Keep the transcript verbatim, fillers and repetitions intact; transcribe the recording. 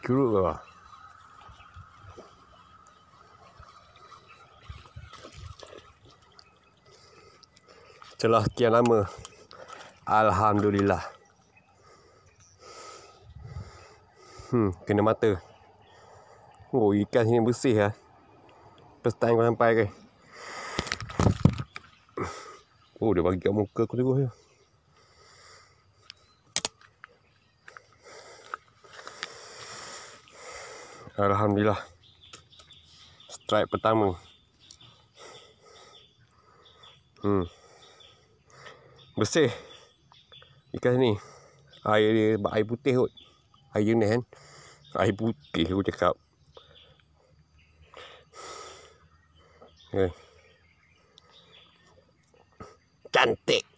curut ke. Setelah sekian lama, alhamdulillah. Hmm, kena mata. Oh, ikan sini bersih lah. First time kau sampai ke. Oh, dia bagi kat muka aku terus je. Alhamdulillah. Strike pertama. Hmm. Bersih ikan ni. Air dia air putih kot. Air jenis kan. Air putih aku cakap. Okay. Cantik.